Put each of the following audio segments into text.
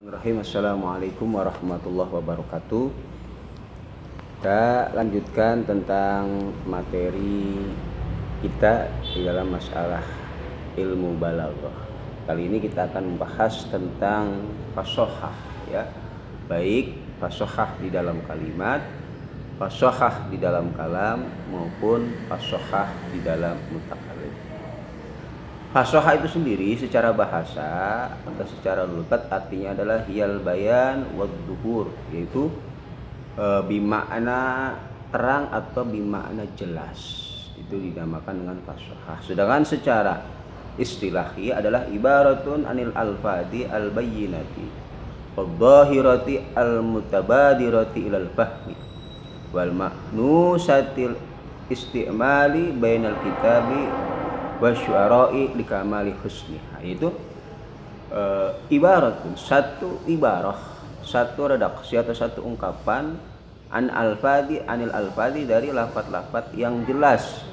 Assalamualaikum warahmatullahi wabarakatuh. Kita lanjutkan tentang materi kita di dalam masalah ilmu balaghah. Kali ini kita akan membahas tentang fashohah, ya, baik fashohah di dalam kalimat, fashohah di dalam kalam, maupun fashohah di dalam mutakalim. Fashohah itu sendiri secara bahasa atau secara lugat artinya adalah hiyal bayan wad duhur, yaitu bimakna terang atau bimakna jelas. Itu dinamakan dengan fashohah. Sedangkan secara istilahi adalah ibaratun anil alfadi al bayyinati wadh-dhahirati al mutabadirati ilal fahmi wal mahnusatil istimali bainal kitabi wasyu'ara'i likamali husniha. Itu ibaratun, satu ibarah, satu redaksi atau satu ungkapan an alfadi anil alfadi dari lafaz-lafaz yang jelas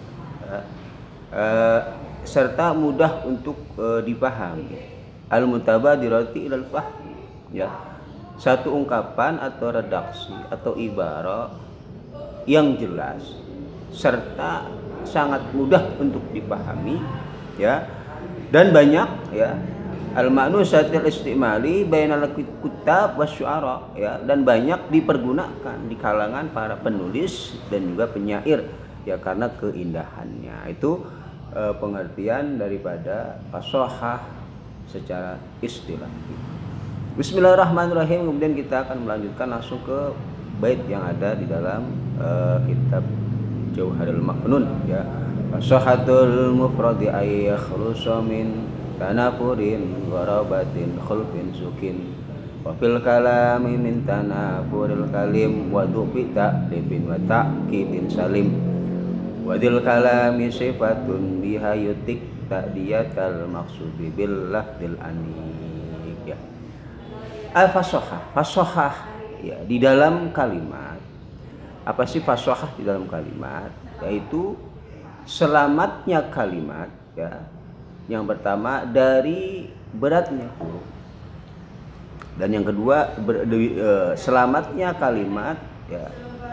serta mudah untuk dipahami, al mutabadirati ilal fahmi, ya, satu ungkapan atau redaksi atau ibarah yang jelas serta sangat mudah untuk dipahami, ya, dan banyak, ya, al ma'nusatil istimali bainal kutab wasyu'ara, ya, dan banyak dipergunakan di kalangan para penulis dan juga penyair, ya, karena keindahannya. Itu pengertian daripada fashohah secara istilah. Bismillahirrahmanirrahim. Kemudian kita akan melanjutkan langsung ke bait yang ada di dalam kitab Jauharul Maknun, ya. Fashohatul mufradi ay yakhlusu min tanafurin gharabatin khulfin sukin wa fil kalami min tanafuril kalim wa dubita libin wa ta'kidin salim wa dil kalami sifatun biha yutik ta'diyatal maqsudi billah dil anik, ya. Al fashohah, ya, di dalam kalimat. Apa sih fashohah di dalam kalimat? Yaitu selamatnya kalimat, ya. Yang pertama dari beratnya huruf, dan yang kedua selamatnya kalimat, ya,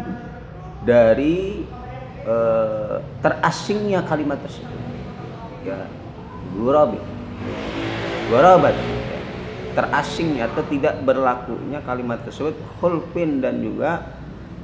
dari terasingnya kalimat tersebut, ya. Gharabat, ya, terasingnya atau tidak berlakunya kalimat tersebut, khulfin, dan juga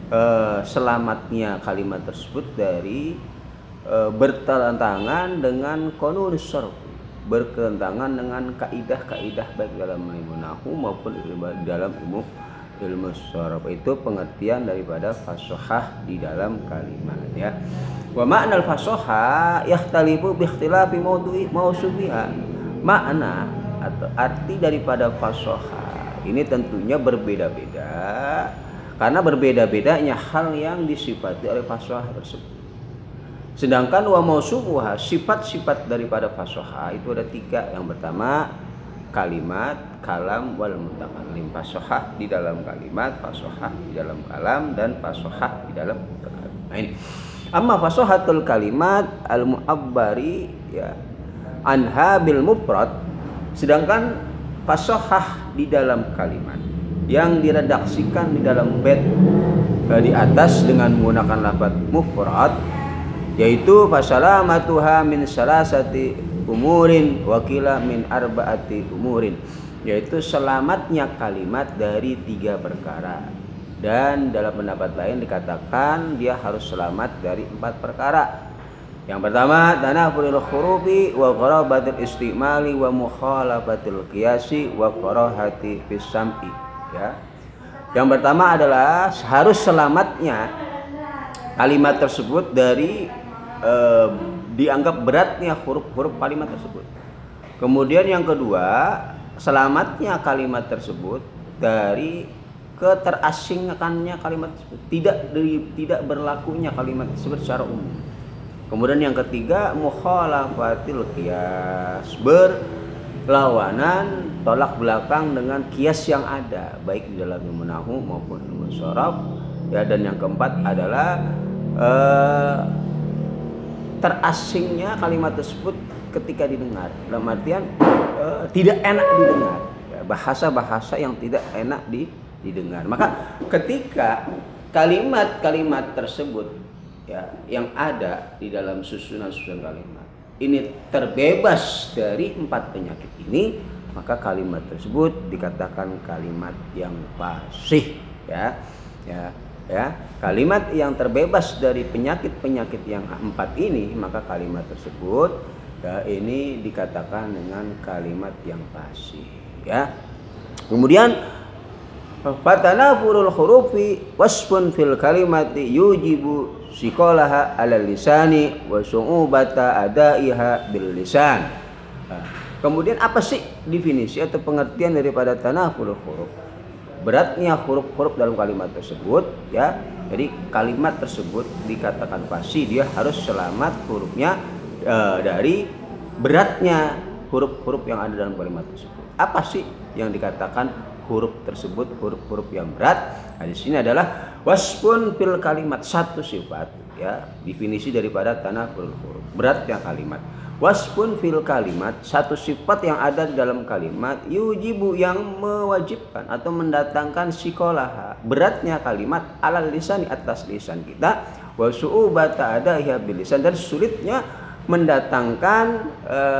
selamatnya kalimat tersebut dari bertentangan dengan qanunus sharf, bertentangan dengan kaidah-kaidah baik dalam ilmu nahwu maupun dalam ilmu sharf. Itu pengertian daripada fashohah di dalam kalimat, ya. Wa ma'nal fashohah yakhtalifu bi ikhtilafi mausufiha. Makna atau arti daripada fashohah ini tentunya berbeda-beda karena berbeda-bedanya hal yang disifati oleh fashohah tersebut. Sedangkan wa mausufuha, sifat-sifat daripada fashohah itu ada 3. Yang pertama kalimat, kalam, wal mutakalim. Fashohah di dalam kalimat, fashohah di dalam kalam, dan fashohah di dalam mutakalim. Nah, ini amma fashohatul kalimat al mu'abbari, ya, anha bil mufrad. Sedangkan fashohah di dalam kalimat yang diredaksikan di dalam bait di atas dengan menggunakan lafaz mufrad, yaitu fasalamatuha min salasati umurin wakila min arba'ati umurin, yaitu selamatnya kalimat dari 3 perkara, dan dalam pendapat lain dikatakan dia harus selamat dari 4 perkara. Yang pertama tanafuril khurufi wa gharabatil istimali wa mukhalafatil qiyasi wa karahati fis sam'i, ya. Yang pertama adalah harus selamatnya kalimat tersebut dari dianggap beratnya huruf-huruf kalimat tersebut. Kemudian yang kedua, selamatnya kalimat tersebut dari keterasingannya kalimat tersebut, tidak berlakunya kalimat tersebut secara umum. Kemudian yang ketiga, mukhalafatil qiyas, berlawanan, tolak belakang dengan kias yang ada baik di dalam ilmu nahwu maupun ilmu sharaf, ya. Dan yang keempat adalah terasingnya kalimat tersebut ketika didengar, dalam artian tidak enak didengar, ya, bahasa-bahasa yang tidak enak didengar. Maka ketika kalimat-kalimat tersebut ya yang ada di dalam susunan-susunan kalimat ini terbebas dari 4 penyakit ini, maka kalimat tersebut dikatakan kalimat yang fasih ya. Kalimat yang terbebas dari penyakit-penyakit yang 4 ini, maka kalimat tersebut ya ini dikatakan dengan kalimat yang fasih ya. Kemudian fatanafurul hurufi wasfun fil kalimati yujibu siqalaha ala lisani wa su'ubata adaiha bil lisan. Kemudian apa sih definisi atau pengertian daripada tanafurul huruf? Beratnya huruf-huruf dalam kalimat tersebut ya. Jadi kalimat tersebut dikatakan fasih, dia harus selamat hurufnya dari beratnya huruf-huruf yang ada dalam kalimat tersebut. Apa sih yang dikatakan huruf tersebut, huruf-huruf yang berat? Nah, di sini adalah wasfun fil kalimat, satu sifat ya, definisi daripada tanafurul huruf, beratnya kalimat. Wasfun fil kalimat, satu sifat yang ada di dalam kalimat, yujibu yang mewajibkan atau mendatangkan sikolaha, beratnya kalimat, alal lisan, atas lisan kita, wa su'ubata adaiha bil lisan, dan sulitnya mendatangkan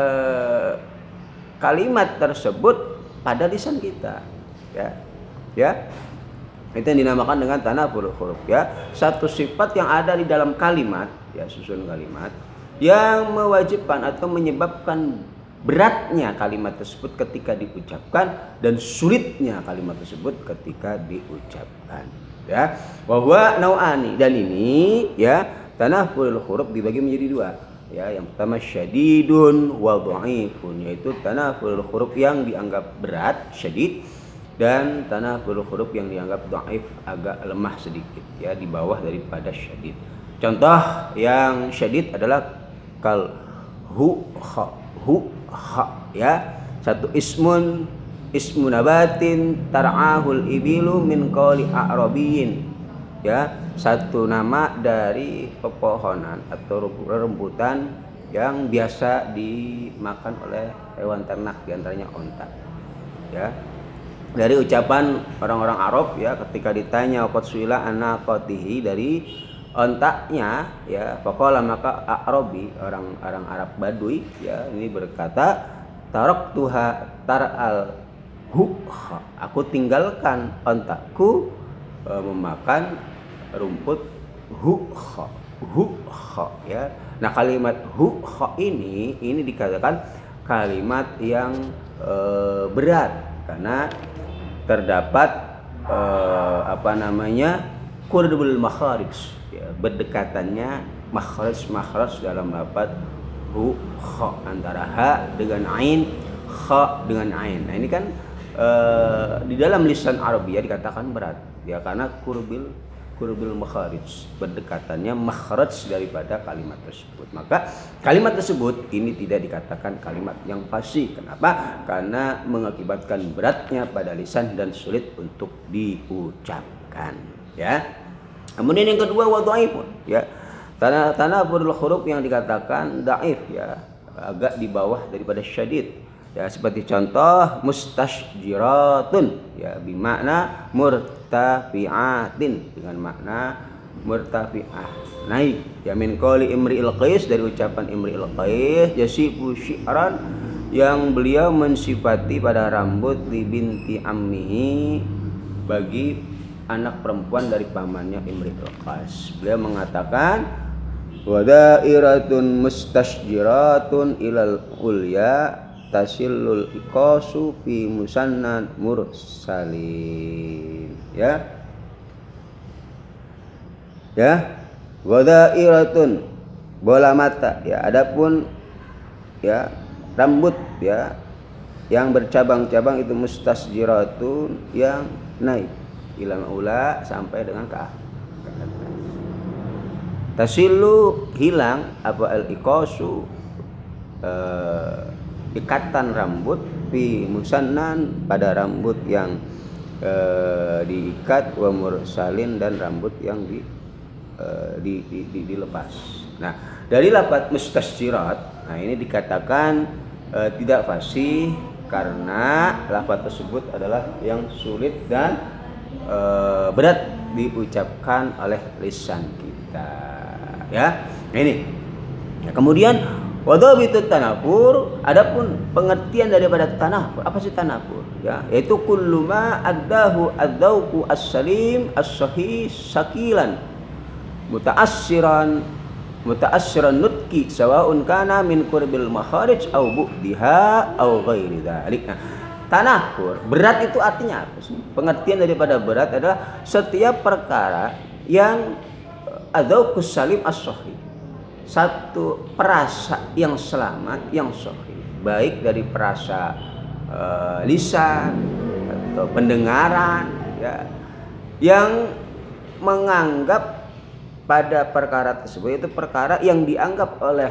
kalimat tersebut pada lisan kita ya. Itu yang dinamakan dengan tanafurul huruf ya, satu sifat yang ada di dalam kalimat ya, susunan kalimat yang mewajibkan atau menyebabkan beratnya kalimat tersebut ketika diucapkan dan sulitnya kalimat tersebut ketika diucapkan ya. Wa huwa nau'ani, dan ini ya tanafurul huruf dibagi menjadi 2 ya. Yang pertama syadidun wa dhaifun, yaitu tanafurul huruf yang dianggap berat, syadid, dan tanafurul huruf yang dianggap dhaif, agak lemah sedikit ya, di bawah daripada syadid. Contoh yang syadid adalah kal hu kha ya, satu ismun nabatin tar'ahul ibilu min qawli a'rabiyin ya, satu nama dari pepohonan atau rembutan yang biasa dimakan oleh hewan ternak, diantaranya onta ya. Dari ucapan orang-orang Arab ya, ketika ditanya waqad suila anaqatihi, dari ontaknya ya, faqala, maka Arabi, orang Arab Badui ya, ini berkata taraktuha tar'al hukha, aku tinggalkan ontakku memakan rumput hukha ya. Nah, kalimat hukha ini dikatakan kalimat yang berat karena terdapat qurbul makharij ya, berdekatannya makhraj dalam lafaz hu kha, antara ha dengan ain, kha dengan ain. Nah, ini kan di dalam lisan Arabia dikatakan berat ya, karena qurbul makharij, berdekatannya makhraj daripada kalimat tersebut. Maka kalimat tersebut ini tidak dikatakan kalimat yang fasih. Kenapa? Karena mengakibatkan beratnya pada lisan dan sulit untuk diucapkan ya. Kemudian yang kedua wa dhaifun ya, tanafurul huruf yang dikatakan dhaif ya, agak di bawah daripada syadid ya, seperti contoh mustasjiratun ya, bimakna murtafi'atin, dengan makna murtafi'ah, naik ya, min qawli Imri'il Qais, dari ucapan Imri'il Qais, yasifu syi'ran, yang beliau mensifati pada rambut li binti ammihi, bagi anak perempuan dari pamannya Imri'il Qais. Beliau mengatakan wadairatun mustasjiratun ilal ulya tasillul iqasu fi musannan mursalin ya wadairatun, bola mata ya, adapun ya rambut ya yang bercabang-cabang itu mustasjiratun, yang naik ilal ula, sampai dengan ke atas. Tasilu, hilang, apa al-iqasu, ikatan rambut, fi musannan, pada rambut yang diikat, wa mursalin, dan rambut yang dilepas. Nah, dari lafaz mustasjirat, nah ini dikatakan tidak fasih karena lafaz tersebut adalah yang sulit dan berat diucapkan oleh lisan kita, ya. Nah, ini ya, kemudian wadhabitut tanafur, adapun pengertian daripada tanafur, apa sih tanafur, ya, yaitu kullu ma addahu adzauqu as-salim as-sahih sakilan mutaassiran nutki sawaun kana min qurbil makharij au bu'diha au ghairi dzalik. Nah, tanafur berat itu artinya apa sih? Pengertian daripada berat adalah setiap perkara yang adzauqus salim as-sahih, satu perasa yang selamat yang sahih, baik dari perasa lisan atau pendengaran, ya, yang menganggap pada perkara tersebut itu perkara yang dianggap oleh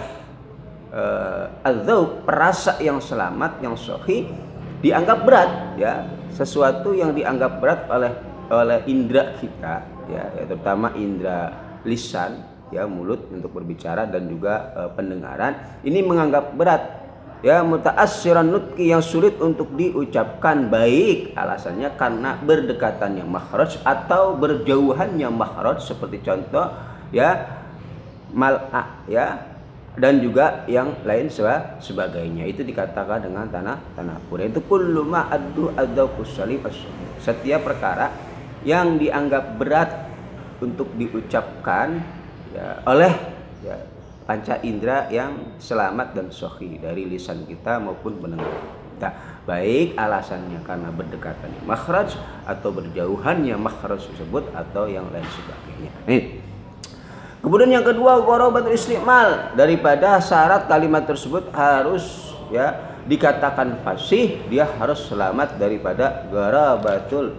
adzauq, perasa yang selamat yang sahih, dianggap berat, ya, sesuatu yang dianggap berat oleh indera kita, ya, terutama indera lisan, ya, mulut untuk berbicara dan juga pendengaran, ini menganggap berat, ya, mutaassiran nutki, yang sulit untuk diucapkan, baik alasannya karena berdekatannya makhraj atau berjauhannya makhraj, seperti contoh, ya, mal'a, ya, dan juga yang lain sebagainya, itu dikatakan dengan tanafur. Itu kullu ma addu adzauqus salim as-sahih, setiap perkara yang dianggap berat untuk diucapkan, ya, oleh, ya, panca indera yang selamat dan sahih dari lisan kita maupun pendengaran kita, baik alasannya karena berdekatannya makhraj atau berjauhannya makhraj tersebut atau yang lain sebagainya. Nih. Kemudian yang kedua, gharabatul istimal, daripada syarat kalimat tersebut harus, ya, dikatakan fasih, dia harus selamat daripada gharabatul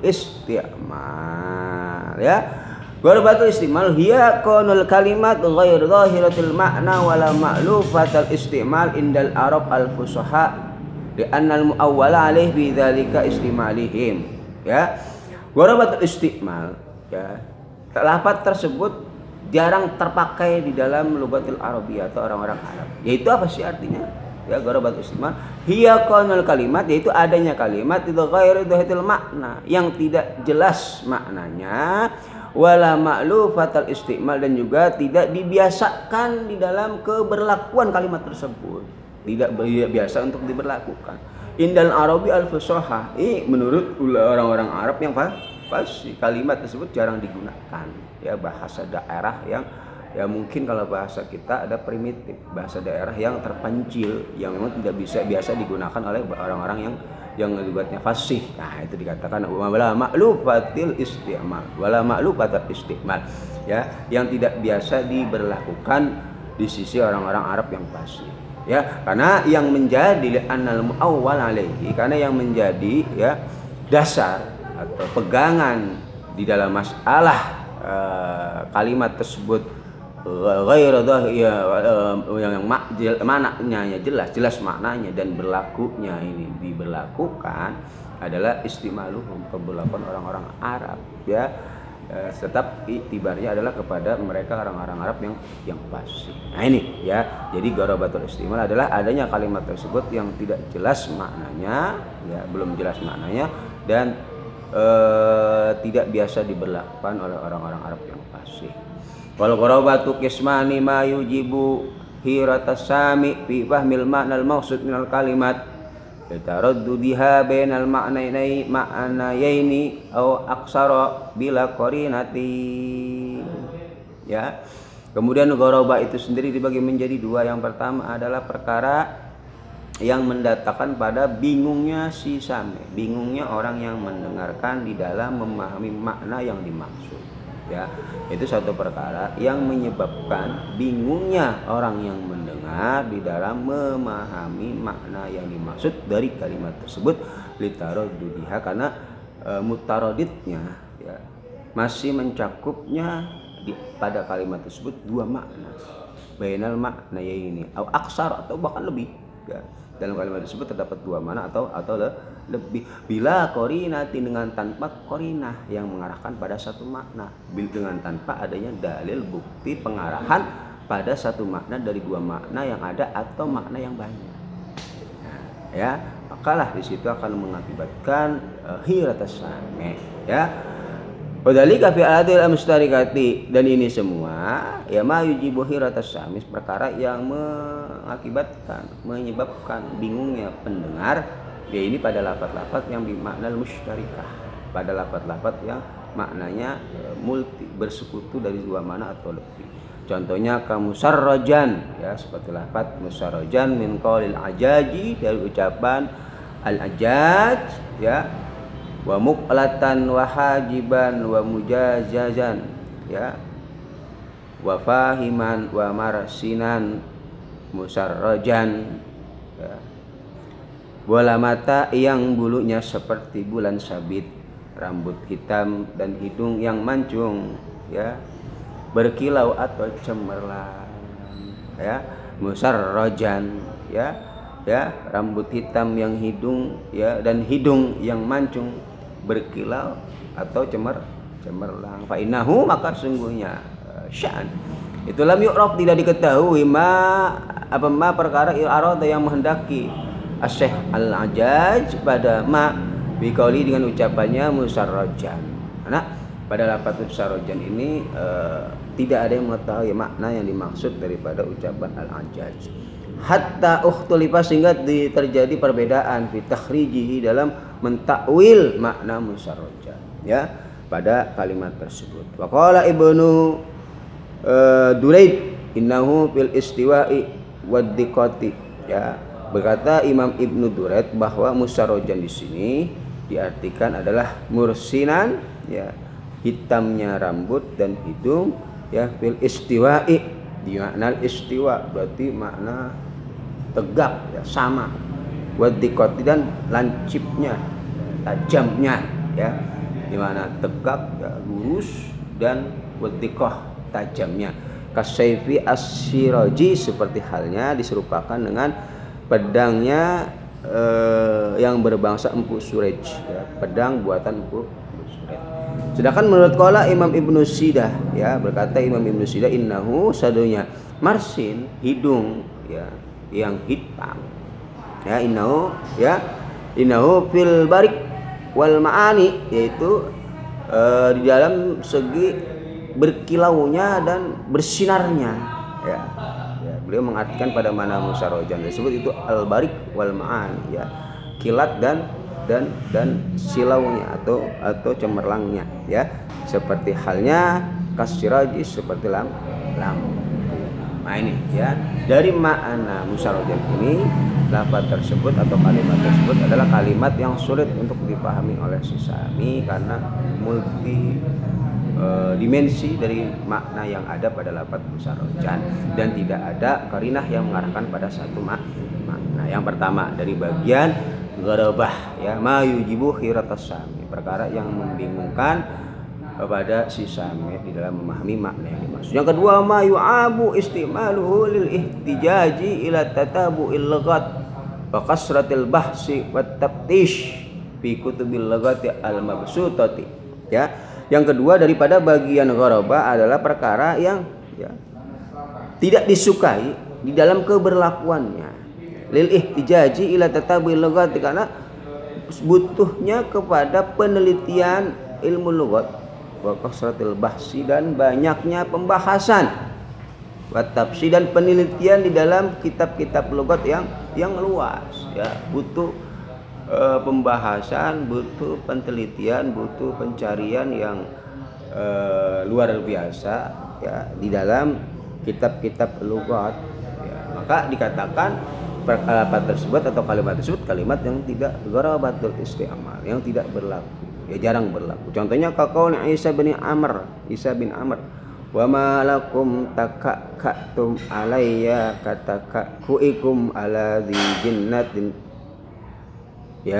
istimal, ya. Gharabatul istimal hiya kaunul kalimat ghair zahiratil makna wala ma'lufatul istimal indal arab al fusaha li anna al muawwala alaih bi dzalika istimalihim, ya. Gharabatul istimal, ya, lafaz tersebut jarang terpakai di dalam lughatul arabiyah atau orang-orang Arab. Yaitu apa sih artinya? Ya, gharabatul istimal hiya kaunul kalimat, yaitu adanya kalimat itu ghair zahiratil makna, yang tidak jelas maknanya, wala ma'lufatul istimal, dan juga tidak dibiasakan di dalam keberlakuan kalimat tersebut, tidak biasa untuk diberlakukan. Indal arabi al fusaha, menurut orang-orang Arab yang fasih, kalimat tersebut jarang digunakan, ya, bahasa daerah yang, ya, mungkin kalau bahasa kita ada primitif, bahasa daerah yang terpencil, yang memang tidak bisa biasa digunakan oleh orang-orang yang lugatnya fasih. Nah, itu dikatakan wala ma'lufatil istimal, wala ma'lufatil istimal, ya, yang tidak biasa diberlakukan di sisi orang-orang Arab yang fasih, ya, karena yang menjadi annal muawwal alaihi, karena yang menjadi, ya, dasar atau pegangan di dalam masalah kalimat tersebut ghair dhahir, yang maknanya jelas maknanya dan berlakunya ini diberlakukan adalah istimaluhum, pemberlakuan orang-orang Arab, ya, tetap itibarnya adalah kepada mereka orang-orang Arab yang fasih. Nah, ini, ya, jadi gharabatul istimal adalah adanya kalimat tersebut yang tidak jelas maknanya, ya, belum jelas maknanya dan tidak biasa diberlakukan oleh orang-orang Arab yang fasih. Wal gharabatu qismani ma yujibu hiratas sami fi fahmil ma'nal maqsud minal kalimat taraddudiha bainal ma'nayaini aw aksara bila qarinati, ya. Kemudian gharabah itu sendiri dibagi menjadi dua. Yang pertama adalah perkara yang mendatangkan pada bingungnya si sami, bingungnya orang yang mendengarkan di dalam memahami makna yang dimaksud, ya. Itu satu perkara yang menyebabkan bingungnya orang yang mendengar di dalam memahami makna yang dimaksud dari kalimat tersebut, litaraddudiha, karena mutaradidnya, ya, masih mencakupnya pada kalimat tersebut dua makna, bainal maknayaini atau aksar, atau bahkan lebih, ya. Dalam kalimat tersebut terdapat dua makna atau lebih, bila qarinati, dengan tanpa qarinah yang mengarahkan pada satu makna, dengan tanpa adanya dalil bukti pengarahan pada satu makna dari dua makna yang ada atau makna yang banyak. Nah, ya, makalah di situ akan mengakibatkan hiratas sami, ya. Wadhalika fi aladil mustarikati, dan ini semua ya ma yujibu hiratas sami, perkara yang menyebabkan bingungnya pendengar, ya ini pada lafaz-lafaz yang bermakna mustarikah, pada lafaz-lafaz yang maknanya multi, bersekutu dari dua makna atau lebih. Contohnya kamusarrajan, ya seperti lafaz musarrajan min qaulil ajaji, dari ucapan al-ajaj, ya, wa muqlatan wa hajiban wa mujazazan, ya, wa fahiman wa marsinan musarrajan, ya. Bola mata yang bulunya seperti bulan sabit, rambut hitam dan hidung yang mancung, ya, berkilau atau cemerlang, ya, musarrajan, ya, rambut hitam yang hidung, ya, dan hidung yang mancung berkilau atau cemerlang. Fa innahu, maka sungguhnya sya'an itu lam yu'raf, tidak diketahui ma perkara arada yang menghendaki Asy-Syaikh Al-Ajaj pada ma biqauli dengan ucapannya musarrajan. Karena pada lafaz musarrajan ini tidak ada yang mengetahui makna yang dimaksud daripada ucapan al-ajaj. Hatta ukhtulifa, sehingga terjadi perbedaan fi takhrijihi, dalam mentakwil makna musarrajan, ya, pada kalimat tersebut. Wa qala Ibnu Duraid innahu fil istiwa'i wad diqati, ya, berkata Imam Ibnu Duraid bahwa musarrajan di sini diartikan adalah mursinan, ya, hitamnya rambut dan hidung, ya, fil istiwa'i, di makna istiwa berarti makna tegak, ya, sama, waddiqati, dan lancipnya, tajamnya, ya, di mana tegak, ya, lurus, dan waddiqah, tajamnya. Kasayfi as-siraji, seperti halnya diserupakan dengan pedangnya yang berbangsa Empu Surej, ya, pedang buatan Empu Surej. Sedangkan menurut qala Imam Ibnu Sidah, ya, berkata Imam Ibnu Sidah innahu, sadunya marsin, hidung, ya, yang hitam, ya, innahu fil barik wal ma'ani, yaitu di dalam segi berkilaunya dan bersinarnya, ya. Beliau mengartikan pada mana musarrajan tersebut itu al-barik wal ma'ani, ya, kilat dan silaunya atau cemerlangnya, ya, seperti halnya kasiraji, seperti lampu. Nah ini, ya, dari makna musarrajan ini, lafaz tersebut atau kalimat tersebut adalah kalimat yang sulit untuk dipahami oleh sesami karena multi dimensi dari makna yang ada pada lafaz musarrajan, dan tidak ada qarinah yang mengarahkan pada satu makna. Yang pertama dari bagian gharabah, ya, ma yujibu hiratas sami, perkara yang membingungkan kepada si sami di dalam memahami makna yang dimaksud. Yang kedua, ma yu'abu istimaluhu lil ihtijaji ila tatabu'il lughat wa kasratil bahsi wat taftish fi kutubil lughati al mabsutati, ya. Yang kedua daripada bagian gharabah adalah perkara yang, ya, tidak disukai di dalam keberlakuannya, lil ihtijaji ila tatabu'il lughati, karena butuhnya kepada penelitian ilmu lughat, wa kasratil bahsi, dan banyaknya pembahasan, wa tafsir, dan penelitian di dalam kitab-kitab lughat yang luas, ya, butuh pembahasan, butuh penelitian, butuh pencarian yang luar biasa, ya, di dalam kitab-kitab lughat, ya. Maka dikatakan kalimat tersebut atau kalimat tersebut kalimat yang tidak gharabatul isti'mal, yang tidak berlaku, ya, jarang berlaku. Contohnya kaqaul Isa bin Amr, wa ma lakum takakkatum alayya katakakuikum ala dhi jinnatin, ya,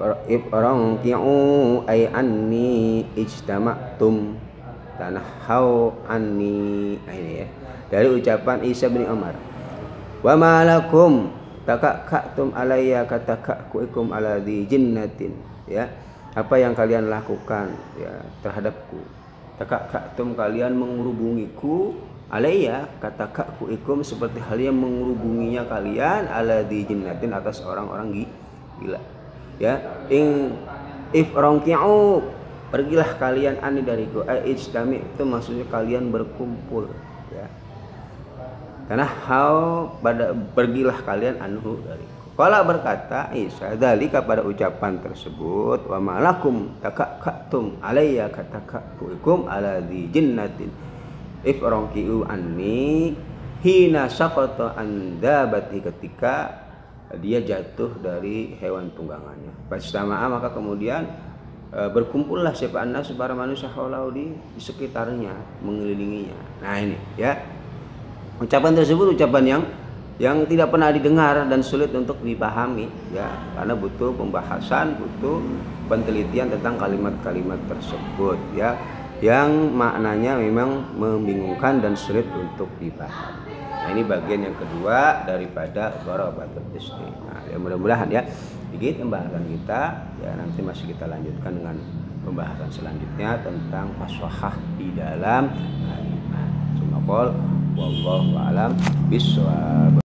ifranti'u ay anni ijtama'tum tanahau anni, ini, ya, dari ucapan Isa bin Umar, wa ma lakum takakkatum alayya katakakuikum ala dhi jinnatin, ya, apa yang kalian lakukan, ya, terhadapku, takakkatum, kalian menghubungiku, alayya katakakuikum, seperti hal yang menghubunginya kalian, ala dhi jinnatin, atas orang-orang gila. Ya, ifrongki'u, pergilah kalian ani dariku. Ijtami itu maksudnya kalian berkumpul, ya. Karena pergilah kalian anhu dariku. Qala berkata Isa dzalika pada ucapan tersebut, wa malakum takaktum alayya katakakum ala dzi jinnatin ifrongki'u anni hina saqata andabati, ketika dia jatuh dari hewan tunggangannya. Pastama'a, maka kemudian berkumpullah siapa annas, para manusia haulahu di sekitarnya, mengelilinginya. Nah ini ya, ucapan tersebut ucapan yang tidak pernah didengar dan sulit untuk dipahami, ya, karena butuh pembahasan, butuh penelitian tentang kalimat-kalimat tersebut, ya, yang maknanya memang membingungkan dan sulit untuk dipahami. Nah ini bagian yang kedua daripada Dharabatul Isti. Nah ya, mudah-mudahan ya sedikit pembahasan kita, ya, nanti masih kita lanjutkan dengan pembahasan selanjutnya tentang fashahah di dalam kalimat. Wallahu a'lam bishawab.